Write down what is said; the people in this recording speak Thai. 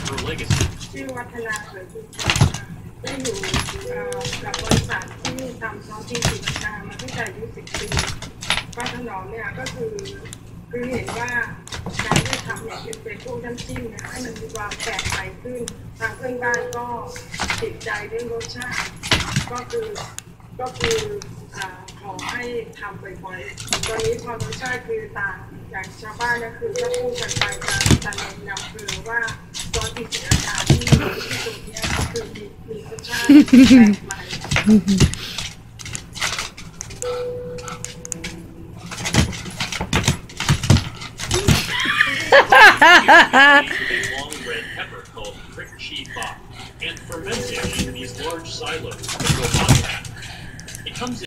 her legacy. ชื่อวัฒนาเผยบุญได้อยู่กับบริษัทที่ทำซอสที่ศรีราชามาตั้งแต่อายุ10 ปีป้าถนอมเนี่ยก็คือเห็นว่าการที่ทำเนี่ยเป็นพวกน้ำจิ้มเนี่ยให้มันมีความแปลกใหม่ขึ้นทางเพื่อนบ้านก็ติดใจเรื่องรสชาติก็คือขอให้ทำบ่อยๆตอนนี้ความรสชาติคือต่างอย่างชาวบ้านก็คือก็พูดกันไปแต่ในนำคือว่าซอสที่ศรีราชาที่ตรงนี้คือมีรสชาติแปลกใหม่ with a long red pepper called prick chi bok and ferment it in these large silos that go on that. It comes